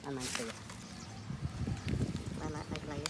aman saja. Naik lagi.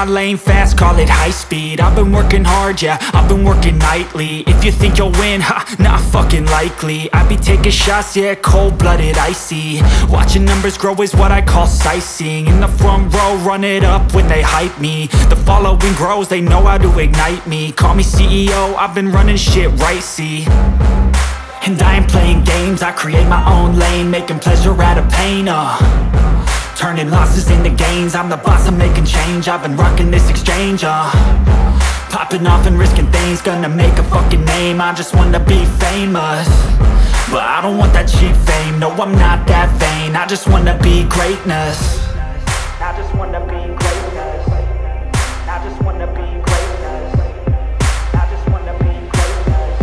my lane fast, call it high speed. I've been working hard, yeah, I've been working nightly. If you think you'll win, ha, not fucking likely. I be taking shots, yeah, cold-blooded, icy. Watching numbers grow is what I call sightseeing. In the front row, run it up when they hype me. The following grows, they know how to ignite me. Call me CEO, I've been running shit right, see. And I ain't playing games, I create my own lane, making pleasure out of pain, turning losses into gains. I'm the boss, I'm making change. I've been rocking this exchange, popping off and risking things. Gonna make a fucking name, I just wanna be famous. But I don't want that cheap fame, no, I'm not that vain. I just wanna be greatness. I just wanna be greatness. I just wanna be greatness. I just wanna be greatness.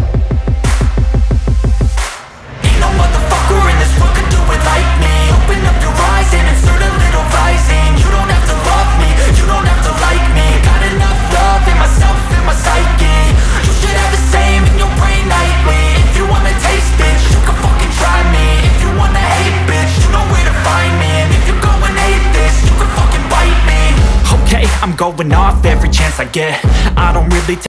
Ain't no motherfucker in this world could do it like me. Open up your eyes and insert a little rising. You don't have to love me, you don't have to like me. Got enough love in myself and my psyche. You should have the same in your brain nightly. If you wanna taste, bitch, you can fucking try me. If you wanna hate, bitch, you know where to find me. And if you go and hate this, you can fucking bite me. Okay, I'm going off every chance I get. I don't really